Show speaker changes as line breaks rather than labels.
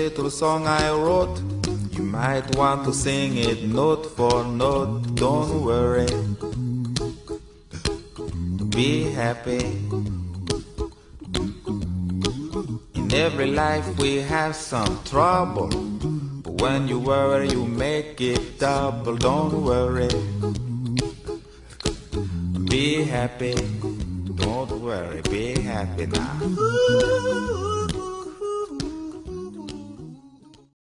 little song I wrote. You might want to sing it note for note. Don't worry, be happy. In every life we have some trouble, but when you worry you make it double. Don't worry, be happy. Don't worry, be happy now.